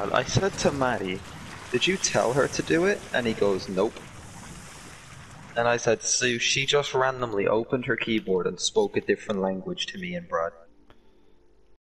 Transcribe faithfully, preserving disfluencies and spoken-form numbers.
Brad, I said to Maddie, did you tell her to do it? And he goes, nope. And I said, so she just randomly opened her keyboard and spoke a different language to me and Brad.